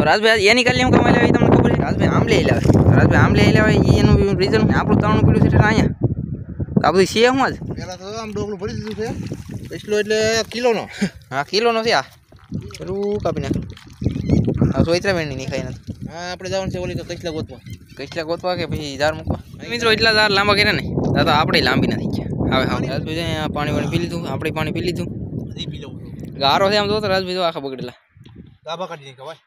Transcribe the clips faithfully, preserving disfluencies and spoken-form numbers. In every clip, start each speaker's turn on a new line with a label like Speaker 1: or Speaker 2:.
Speaker 1: રાજભાઈ એની કાલે હું કમાઈ લાવી તમને ખબર છે? રાજભાઈ આમ લઈ લાવે રાજભાઈ આમ લઈ લાવે એનું રીઝન આપણું ત્રણ પીડ્યું છે અહીંયા આ બધું છે હું જ
Speaker 2: પેલા તો આમ ડોકલું ભરી દીધું છે કિલો એટલે કિલોનો
Speaker 1: હા કિલોનો છે આ પેલું કાપી નાખ હા સોયત્રા વેણની નહીં ખાઈ નથી
Speaker 2: હા આપણે જવાનું છે ઓલી તો કચલા ગોતવા
Speaker 1: કચલા ગોતવા કે પછી ઝાર મૂકવા મિત્રો એટલા ઝાર લાંબા કર્યા ને તો આપણે લાંબી નથી ગયા હવે હા રાજભાઈ પાણી વાણી પી લીધું આપણે પાણી પી લીધું
Speaker 2: પી લઉં
Speaker 1: ગારો છે આમ જો તો રાજભાઈ જો આખા બગડેલા
Speaker 2: ગાભા કાઢી નહીં ખવાય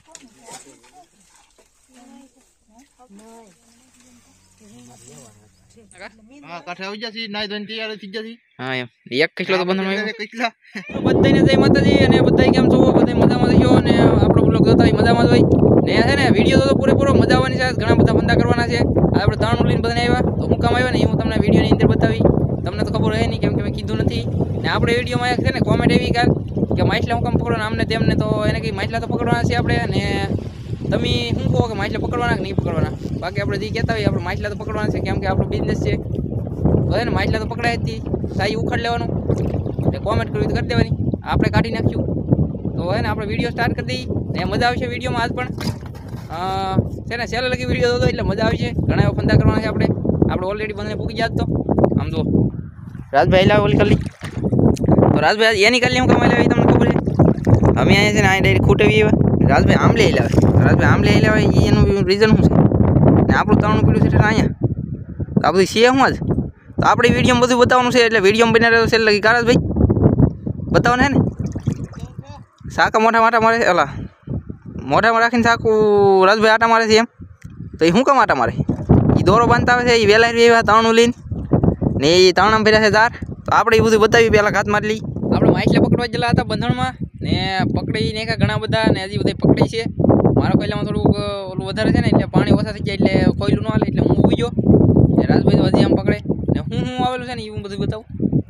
Speaker 2: હા કાઠે આવી જશે નાઈ ધોઈને તૈયાર થઈ જશે
Speaker 1: હા એમ એક કચલો તો બંધણો
Speaker 2: કચલા
Speaker 1: બધાને જય માતાજી અને બધા કેમ છો બધા મજામાં થયો અને આપણો બ્લોગ જોતા હોય મજામાં જ હોય ને છે ને વિડીયો તો પૂરેપૂરો મજા આવવાની છે ઘણા બધા બંધા કરવાના છે આપણે ત્રણ લઈને બધાને આવ્યા તો હું કામ આવ્યો ને એ હું તમને વિડીયોની અંદર બતાવી તમને તો ખબર હોય નહીં કેમ કે મેં કીધું નથી ને આપણે વિડીયોમાં એક છે ને કોમેન્ટ એવી કાલ કે માછલા હું કામ પકડવાના આમને તેમને તો એને કંઈ માછલા તો પકડવાના છે આપણે અને તમે શું કહો કે માછલા પકડવાના કે નહીં પકડવાના બાકી આપણે જે કહેતા હોય આપણે માછલા તો પકડવાના છે કેમ કે આપણો બિઝનેસ છે તો ને માછલા તો પકડાય જ હતી સાઈ ઉખાડ લેવાનું એટલે કોમેન્ટ કરવી તો કરી દેવાની આપણે કાઢી નાખ્યું તો હે ને આપણે વિડીયો સ્ટાર્ટ કરી દઈએ ને મજા આવશે વિડીયોમાં આજ પણ છે ને સેલ લગી વિડીયો જોતો એટલે મજા આવશે ઘણા એવા ફંદા કરવાના છે આપણે આપણે ઓલરેડી બંને પૂકી જાત તો આમ જો રાજભાઈ લાવ ઓલી કરી તો રાજભાઈ એની કાલે હું કમાઈ લાવી તમને ખબર છે અમે અહીંયા છે ને અહીં ડાયરેક્ટ ખૂટવી એવા રાજભાઈ આમ લઈ લાવે રાજભાઈ આમ લઈ લાવે એનું રીઝન શું છે ને આપણું ત્રણ પીડ્યું છે અહીંયા આ બધું છે હું જ તો આપણે વિડીયોમાં બધું બતાવવાનું છે એટલે વિડીયોમાં બના રહ્યો છે લગી કારજ ભાઈ બતાવવાનું છે ને શાકા મોઢા માટા મારે છે ઓલા મોઢામાં રાખીને શાકું રાજભાઈ આટા મારે છે એમ તો એ શું કામ આટા મારે એ દોરો બાંધતા આવે છે એ વહેલા એવા તાણું લઈને ને એ તાણામાં ફેર્યા છે દાર તો આપણે એ બધું બતાવી પહેલાં ઘાત મારી લઈ આપણે માછલા પકડવા ગયેલા હતા બંધણમાં ને પકડી ને ઘણા બધા ને હજી બધા પકડી છે મારા કોયલામાં થોડુંક ઓલું વધારે છે ને એટલે પાણી ઓછા થઈ જાય એટલે કોયલું ન હાલે એટલે હું ઊભી ગયો રાજભાઈ તો હજી આમ પકડે ને હું હું આવેલું છે ને એ હું બધું બતાવું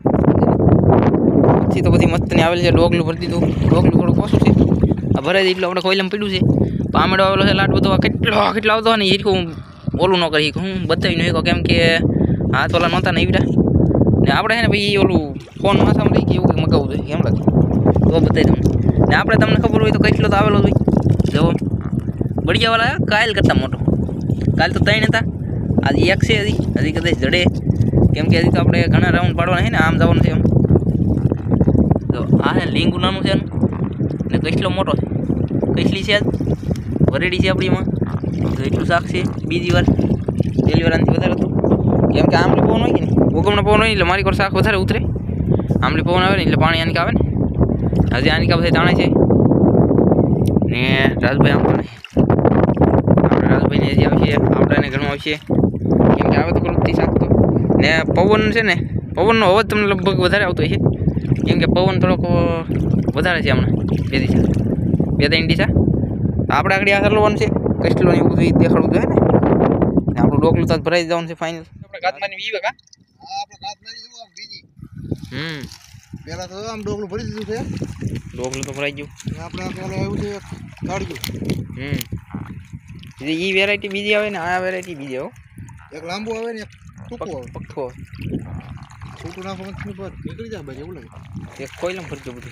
Speaker 1: પછી તો બધી મસ્ત ને આવેલી છે ડોગલું ભરી દીધું ડોગલું થોડુંક ઓછું છે આ ભરાઈ દીધું આપણે કોયલામાં પીડ્યું છે પામેડો આવેલો છે લાટ બધો કેટલો કેટલો આવતો ને એ હું ઓલું ન કરી હું બતાવી નહીં કેમ કે હાથ ઓલા નહોતા ને એવી ને આપણે છે ને ભાઈ ઓલું ફોન માથામાં લઈ ગયું એવું મગાવવું જોઈએ એમ લાગે તો બતાવી તમને ને આપણે તમને ખબર હોય તો કેટલો તો આવેલો ભાઈ જો બળિયાવાળા કાયલ કરતા મોટો કાલ તો ત્રણ હતા આજે એક છે હજી હજી કદાચ જડે કેમ કે હજી તો આપણે ઘણા રાઉન્ડ પાડવાના છે ને આમ જવાનું છે એમ તો આ છે લીંગુ નાનું છે ને કેટલો મોટો છે કેટલી છે આજ વરેડી છે આપણીમાં તો એટલું શાક છે બીજી વાર પહેલી વાર આનાથી વધારે હતું કેમ કે આમલી પવન હોય કે નહીં ભૂકંપનો પવન હોય એટલે મારી કોર શાક વધારે ઉતરે આમલી પવન આવે ને એટલે પાણી આની આવે ને હજી આની કા બધા તાણે છે ને રાજભાઈ આમ પણ આપણે રાજભાઈને હજી આવશે આપણાને ઘણું આવશે કેમ કે આવે તો ખરું જ શાક તો ને પવન છે ને પવનનો અવાજ તમને લગભગ વધારે આવતો હોય છે કેમ કે પવન થોડોક વધારે છે હમણાં બે દિશા બે ત્રણ દિશા આપણે આગળ આ હલવાનું છે કસ્ટલો એવું બધું દેખાડવું જોઈએ ને આપણું ડોકલું તો ભરાઈ જવાનું છે ફાઇનલ આપણે ગાતમાની વીવે કા
Speaker 2: હા આપણે ગાતમાની જો આમ બીજી
Speaker 1: હમ
Speaker 2: પેલા તો આમ ડોકલું ભરી દીધું છે
Speaker 1: ડોકલું તો ભરાઈ ગયું
Speaker 2: આપણે પેલા એવું છે કાઢ્યું
Speaker 1: હમ એ વેરાયટી બીજી આવે ને આ વેરાયટી બીજી આવે
Speaker 2: એક લાંબુ આવે ને એક ટૂંકું આવે
Speaker 1: પક્કો
Speaker 2: છૂટું નાખવાનું પર નીકળી જાય ભાઈ એવું લાગે
Speaker 1: એક કોઈલમ ફરતું બધું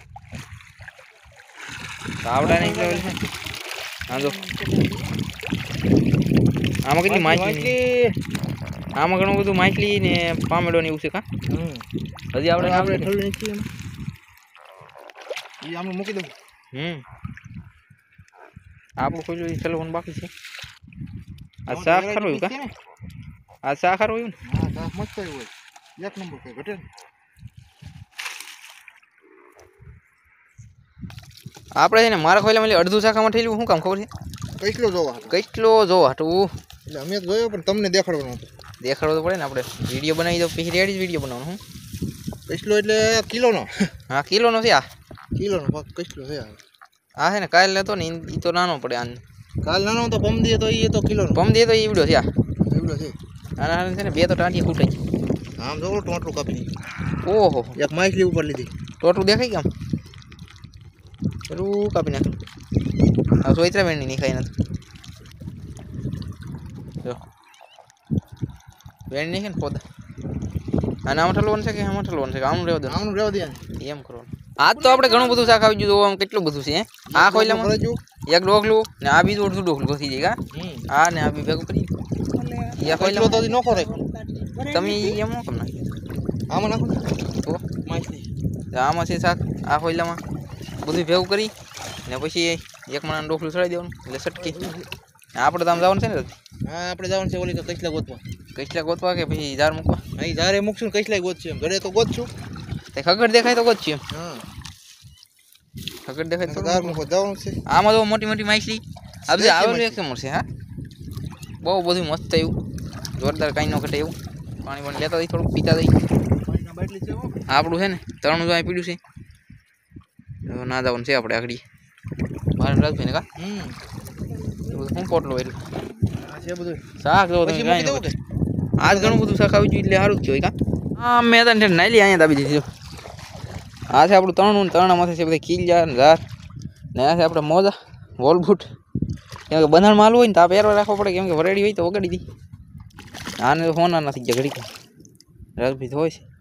Speaker 1: આવડા નીકળે છે હા જો આમાં કેટલી માછલી આમાં ઘણું બધું માછલી ને પામેડો ને એવું છે કા હજી આપણે આપણે
Speaker 2: ઠલવી નાખીએ એ આમાં મૂકી દઉં
Speaker 1: હમ આપણું કોઈ ચલવાનું બાકી છે આ શાક ખરું હોય કા આ શાક ખરું હોય ને
Speaker 2: હા શાક મસ્ત હોય એક નંબર કઈ ઘટે ને
Speaker 1: આપણે છે ને મારા ખોઈલા મળી અડધું શાખામાં થયેલું શું કામ ખબર છે
Speaker 2: કેટલો જોવા
Speaker 1: કેટલો જોવા હટવું
Speaker 2: એટલે અમે જોયો પણ તમને દેખાડવાનો હતો
Speaker 1: દેખાડવો તો પડે ને આપણે વિડીયો બનાવી દો પછી રેડી જ વિડીયો બનાવવાનો હું
Speaker 2: કેટલો એટલે કિલોનો
Speaker 1: હા કિલોનો છે આ
Speaker 2: કિલોનો પાક કેટલો છે
Speaker 1: આ છે ને કાલ લેતો ને એ તો નાનો પડે આને
Speaker 2: કાલ નાનો તો પમ દે તો એ તો કિલોનો
Speaker 1: પમ દે તો એ વિડીયો છે આ
Speaker 2: એવડો છે
Speaker 1: આના છે ને બે તો ટાંટી ખૂટે
Speaker 2: આમ જો ટોટલું કાપી દીધું
Speaker 1: ઓહો
Speaker 2: એક માછલી ઉપર લીધી
Speaker 1: ટોટલું દેખાય કેમ પેલું કાપી નાખ હા સોયત્રા વેણની નહીં ખાઈ નથી જો વેણ નહીં કે ને પોદા અને આમાં ઠલવાનું છે કે આમાં ઠલવાનું છે કે આમનું રહેવા દો
Speaker 2: આમનું રહેવા દે
Speaker 1: એમ કરવાનું આજ તો આપણે ઘણું બધું શાક આવી ગયું આમ કેટલું બધું છે આ ખોઈલામાં એક ડોકલું ને આ બીજું અડધું ડોકલું ગોથી જાય કા
Speaker 2: હમ
Speaker 1: આ ને આ બી ભેગું કરી યા કોઈ
Speaker 2: કચરો તો હજી નોખો રાખ્યો
Speaker 1: તમે એમ ન કર નાખી
Speaker 2: આમાં નાખો ને.
Speaker 1: તો
Speaker 2: માછલી
Speaker 1: આમાં છે શાક આ ખોઈલામાં બધું ભેગું કરી ને પછી એક માણસ ડોકલું ચડાવી દેવાનું એટલે સટકી આપણે તો આમ જવાનું છે ને
Speaker 2: હા આપણે જવાનું છે ઓલી તો કચલા ગોતવા
Speaker 1: કચલા ગોતવા કે પછી ઝાર મૂકવા
Speaker 2: અહીં જારે મૂકશું ને કચલા ગોતશું એમ ઘરે તો ગોતશું
Speaker 1: તે ખગડ દેખાય તો ગોતશું એમ
Speaker 2: હા
Speaker 1: ખગડ દેખાય તો
Speaker 2: જાર મૂકવા જવાનું છે
Speaker 1: આમાં તો મોટી મોટી માછલી આ બધી આવેલું એક મળશે હા બહુ બધું મસ્ત એવું જોરદાર કાંઈ ન ઘટે એવું પાણી પાણી લેતા દઈ થોડુંક પીતા દઈ
Speaker 2: પાણીના બાટલી છે હો.
Speaker 1: આપણું છે ને ત્રણું જો અહીં પીડ્યું છે તો ના જવાનું છે આપણે આગળ મારે રાખજો ને કા
Speaker 2: હમ
Speaker 1: શું પોટલો એટલે
Speaker 2: આ છે બધું
Speaker 1: શાક જો તમે
Speaker 2: પછી
Speaker 1: કાંઈ
Speaker 2: મૂકી દેવું
Speaker 1: ન આજ ઘણું બધું શાક આવી ગયું એટલે સારું જ કહેવાય કા હા મેં તને નાઈ લી અહીંયા દાબી દીધી આ છે આપણું તણું ને તરણામાંથી છે બધા ખીલ ને ઝાર ને આ છે આપણે મોજા વોલબૂટ કેમ કે બંધાણ માલ હોય ને તો આ પહેરવા રાખવો પડે કેમ કે વરેડી હોય તો વગાડી દી આને તો ફોન નથી ગયા ઘડી રાજભાઈ તો હોય છે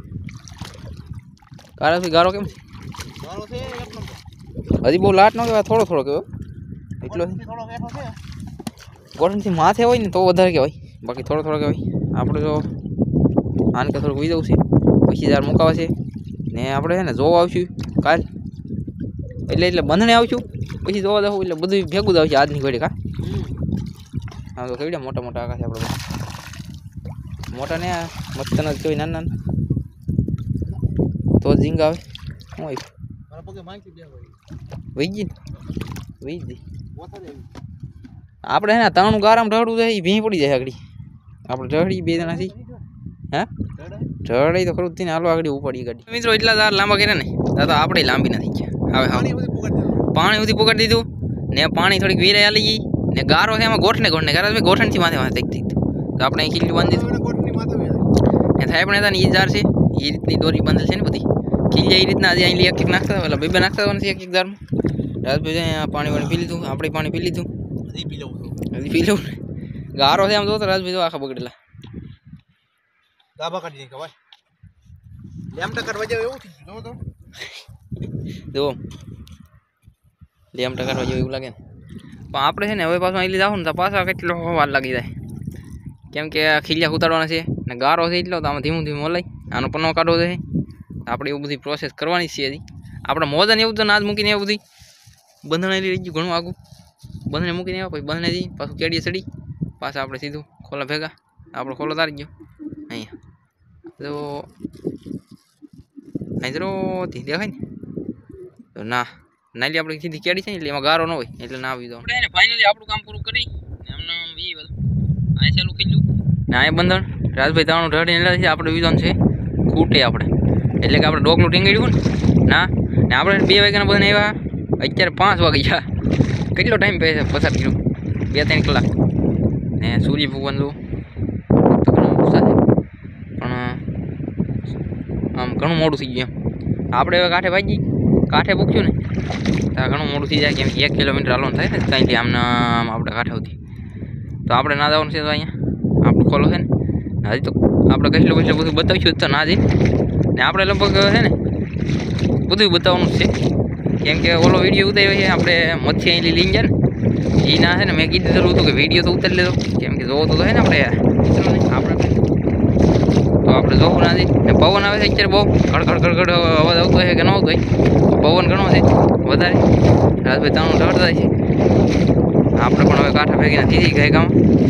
Speaker 1: કારાભાઈ ગારો કેમ છે
Speaker 2: મારો છે એક નંબર
Speaker 1: હજી બહુ લાટ ન કહેવાય થોડો થોડો કહેવાય એટલો છે
Speaker 2: થોડો બેઠો છે
Speaker 1: ગોઠણથી માથે હોય ને તો વધારે કહેવાય બાકી થોડો થોડો કહેવાય આપણે જો આને કે થોડુંક વી જવું છે પછી ઝાડ મુકાવા છે ને આપણે છે ને જોવા આવશું કાલ એટલે એટલે બંધણે આવશું પછી જોવા જવું એટલે બધું ભેગું જ આવશે આજની ઘડી કા હા તો કેવડ્યા મોટા મોટા આકાશ આપણે મોટા ને મસ્ત ન જોઈ નાના નાના તો ઝીંગ આવે શું આવ્યું
Speaker 2: મારા પગે માંગી દે ભાઈ
Speaker 1: વહી ગઈ ને વહી જ
Speaker 2: ઓથા દે
Speaker 1: આપણે હે ને ત્રણું ગારામ ઢળવું જાય એ ભીં પડી જાય આગળ આપણે ઢળી બે જણા છીએ હા ઢળે તો ખરું જ ને હાલો આગળ ઉપાડી ગાડી મિત્રો એટલા દાર લાંબા કર્યા ને તો આપણે લાંબી નથી ગયા હવે
Speaker 2: પાણી
Speaker 1: હા
Speaker 2: બધી પોકાડી દેવાનું
Speaker 1: પાણી સુધી પકડી દીધું ને પાણી થોડીક વીરાઈ આલી ગઈ ને ગારો છે એમાં ગોઠને ગોઠને ગારા ભાઈ ગોઠણથી માથે માથે થઈ તો આપણે અહીં ખીલ્યું બાંધી દીધું
Speaker 2: હવે કોટની માથે વેરાય
Speaker 1: ને થાય પણ હતા ને એ જાર છે એ રીતની દોરી બાંધેલ છે ને બધી ખીલ્યા એ રીતના આજે અહીં એક એક નાખતા હતા એટલે બે બે નાખતા હતા એક એક દારમાં રાજભાઈ અહીંયા પાણી પાણી પી લીધું આપણે પાણી પી લીધું
Speaker 2: હજી પી લઉં છું
Speaker 1: હજી પી લઉં ગારો છે આમ જો તો રાજભાઈ જો આખા બગડેલા
Speaker 2: ગાભા કાઢી દે ભાઈ લેમ ટકર વજે એવું થઈ ગયું જો તો
Speaker 1: જો લેમ ટકારવા જેવું એવું લાગે ને પણ આપણે છે ને હવે પાછું અહીં જાવ ને તો પાછા કેટલો વાર લાગી જાય કેમ કે આ ખીલિયા ઉતારવાના છે ને ગારો છે એટલો તો આમાં ધીમું ધીમું હલાય આનો પન્નો કાઢવો છે આપણે એવું બધી પ્રોસેસ કરવાની છે હજી આપણે મોજાને એવું તો નાજ મૂકીને એવું બધી બંધણેલી રહી ગયું ઘણું આગું બંધણે મૂકીને આવ્યા પછી બંધણે જઈ પાછું કેડીએ ચડી પાછા આપણે સીધું ખોલા ભેગા આપણો ખોલો તારી ગયો અહીંયા તો અહીં જરો દેખાય ને તો ના નાલી આપણે સીધી કેડી છે ને એટલે એમાં ગારો ન હોય એટલે ના આવી દો આપણે ફાઇનલી આપણું કામ પૂરું કરી એમને એ બધું અહીં ચાલુ કરી લ્યું ને અહીં બંધણ રાજભાઈ તાણું ઢળીને એટલે છે આપણે વિધાન છે ખૂટે આપણે એટલે કે આપણે ડોકનું ટીંગાડ્યું ને ના ને આપણે બે વાગ્યાના બધાને આવ્યા અત્યારે પાંચ વાગી ગયા કેટલો ટાઈમ પે પસાર કર્યો બે ત્રણ કલાક ને સૂર્ય ભગવાન જો તો ઘણો ગુસ્સા છે પણ આમ ઘણું મોડું થઈ ગયું એમ આપણે હવે કાંઠે ભાગી કાંઠે પૂછ્યું ને તો ઘણું મોડું થઈ જાય કેમ કે એક કિલોમીટર હાલવાનું થાય ને ત્યાંથી આમને આમ આપણે કાંઠે સુધી તો આપણે ના જવાનું છે તો અહીંયા આપણું ખોલો છે ને હજી તો આપણે કેટલું કેટલું બધું બતાવીશું તો ના જઈ ને આપણે લગભગ છે ને બધું બતાવવાનું છે કેમ કે ઓલો વિડીયો ઉતાર્યો છે આપણે મચ્છી અહીં લઈને જાય ને એ ના છે ને મેં કીધું જરૂર હતું કે વિડીયો તો ઉતારી લેજો કેમ કે જોવો તો છે ને આપણે આપણે તો આપણે જોવું ના જઈ ને પવન આવે છે અત્યારે બહુ કડકડ કડકડ અવાજ આવતો હોય કે ન આવતો હોય પવન ઘણો છે વધારે રાજભાઈ તાણું ઢળતા છે આપણે પણ હવે કાંઠા ભેગી નથી થઈ ગયા કામ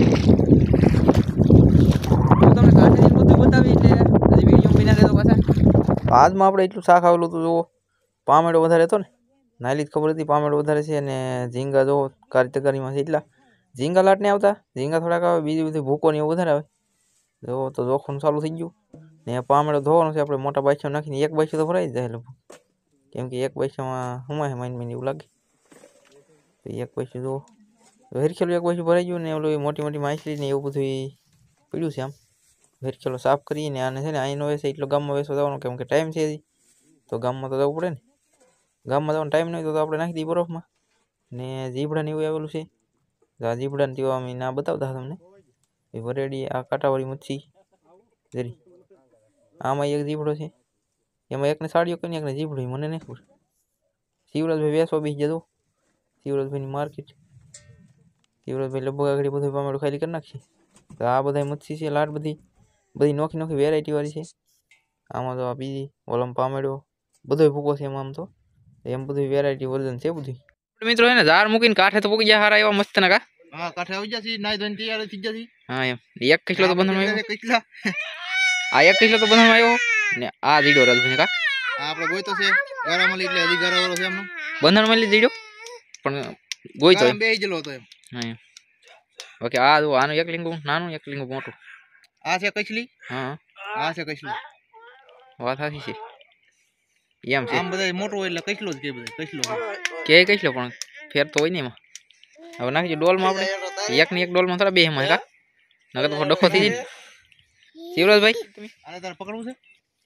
Speaker 1: તમને કાંઠે બધું બતાવી એટલે હજી વિડીયો બના દેતો પાછા આજમાં આપણે એટલું શાક આવેલું હતું જુઓ પામેડો વધારે હતો ને નાલી જ ખબર હતી પામેડો વધારે છે અને ઝીંગા જો કારી તકારીમાં છે એટલા ઝીંગા લાટ નહીં આવતા ઝીંગા થોડાક આવે બીજી બધી ભૂકો ને એવું વધારે આવે જો તો જોખમ ચાલુ થઈ ગયું ને પામેડો ધોવાનો છે આપણે મોટા બાઈસો નાખીને એક બાઈસો તો ભરાઈ જ જાય લગભગ કેમ કે એક બાઈસોમાં હુમાય માઇન માઇન એવું લાગે તો એક બાઈસો જો હેરખેલું એક બાઈસો ભરાઈ ગયું ને ઓલું મોટી મોટી માછલી ને એવું બધું પડ્યું છે આમ હેરખેલો સાફ કરીને આને છે ને અહીંનો વેસે એટલો ગામમાં વેસવા જવાનો કેમ કે ટાઈમ છે હજી તો ગામમાં તો જવું પડે ને ગામમાં જવાનો ટાઈમ નહીં તો આપણે નાખી દઈએ બરફમાં ને જીભડાને એવું આવેલું છે આ જીભડાને તેઓ અમે ના બતાવતા તમને એ વરેડી આ કાંટાવાળી મચ્છી જરી આમાં એક જીભડો છે એમાં એકને સાડીઓ કરીને એકને જીભડો મને નહીં ખબર શિવરાજભાઈ વેસવા બી જતો શિવરાજભાઈની માર્કેટ. શિવરાજભાઈ લગભગ આગળ બધું પામેડું ખાલી કરી નાખી. તો આ બધા મચ્છી છે લાટ બધી બધી નોખી નોખી વેરાયટી વાળી છે. આમાં તો આ બીજી ઓલમ પામેડો બધો ભૂકો છે એમાં. આમ તો એમ બધું વેરાયટી વર્ઝન છે બધું. મિત્રો એને ઝાર મૂકીને કાંઠે તો પૂકી ગયા હારા એવા મસ્ત ના કા.
Speaker 2: હા કાંઠે આવી જશે નાઈ ધોઈને તૈયાર થઈ જશે.
Speaker 1: હા એમ એક કિલો તો બંધણમાં આવ્યો.
Speaker 2: કેટલા
Speaker 1: આ એક કિલો તો બંધણમાં આવ્યો ને આ જીડો રાજભાઈ કા
Speaker 2: આ આપણે ગોઈતો છે ગારામાં એટલે હજી ગારા વાળો છે એમનો
Speaker 1: બંધણમાં લઈ જીડો પણ ગોઈતો
Speaker 2: બે જલો હતો એમ.
Speaker 1: હા એમ ઓકે. આ જો આનું એક લીંગું નાનું એક લીંગું મોટું.
Speaker 2: આ છે કચલી.
Speaker 1: હા
Speaker 2: આ છે કચલી.
Speaker 1: વાત સાચી છે એમ છે.
Speaker 2: આમ બધા મોટું હોય એટલે કચલો જ કે બધા કચલો
Speaker 1: કે કચલો પણ ફેર તો હોય ને એમાં. હવે નાખી ડોલમાં આપણે એક ની એક ડોલમાં થોડા બે એમાં કા નકર તો ડખો થઈ જાય. શિવરાજભાઈ
Speaker 2: આને તારે પકડવું છે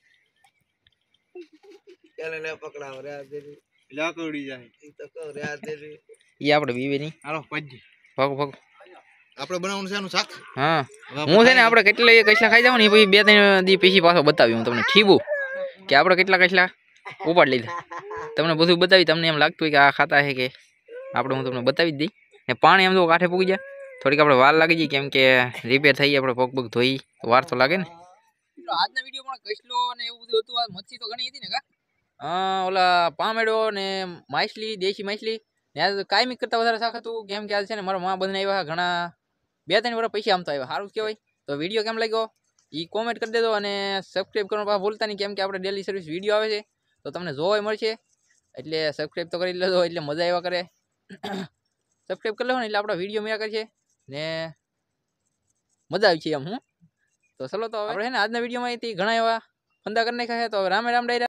Speaker 2: ચાલે લે પકડાવ રે આ દેરી લા કવડી જાય ઈ તો કહો રે આ દેરી
Speaker 1: ઈ આપણે બીવે ની
Speaker 2: હાલો પજ્જી
Speaker 1: ભાગ ભાગ
Speaker 2: આપણે બનાવવાનું છે આનું શાક.
Speaker 1: હા હું છે ને આપણે કેટલા કચલા ખાઈ જાવ ને પછી બે ત્રણ દી પછી પાછો બતાવી હું તમને ઠીબું કે આપણે કેટલા કચલા ઉપાડ લીધા. તમને બધું બતાવી તમને એમ લાગતું હોય કે આ ખાતા છે કે આપણે હું તમને બતાવી જ દઈ. ને પાણી એમ તો કાંઠે પૂકી જાય થોડીક આપણે વાર લાગી જાય કેમ કે રિપેર થઈ આપણે પગ પગ ધોઈ તો વાર તો લાગે ને. આજના વિડીયોમાં કચલો ને એવું બધું હતું. આ મચ્છી તો ઘણી હતી ને કા ઓલા પામેડો ને માછલી દેશી માછલી ને આ કાયમી કરતા વધારે શાક હતું કેમ કે આ છે ને મારા મા બંને આવ્યા ઘણા બે ત્રણ વર્ષ પૈસા આમ તો આવ્યા. સારું કહેવાય. તો વિડીયો કેમ લાગ્યો એ કોમેન્ટ કરી દેજો અને સબસ્ક્રાઈબ કરવાનું પાછા ભૂલતા નહીં કેમ કે આપણે ડેલી સર્વિસ વિડીયો આવે છે તો તમને જોવા મળશે એટલે સબસ્ક્રાઈબ તો કરી લેજો એટલે મજા આવ્યા કરે. સબસ્ક્રાઈબ કરી લેવો ને એટલે આપણા વિડીયો મેળા કરશે ને મજા આવી છે એમ. હું તો ચલો તો આપણે છે ને આજના વિડીયોમાં ઘણા એવા ફંદા કરી નાખ્યા છે. તો રામે રામ ડાયરા.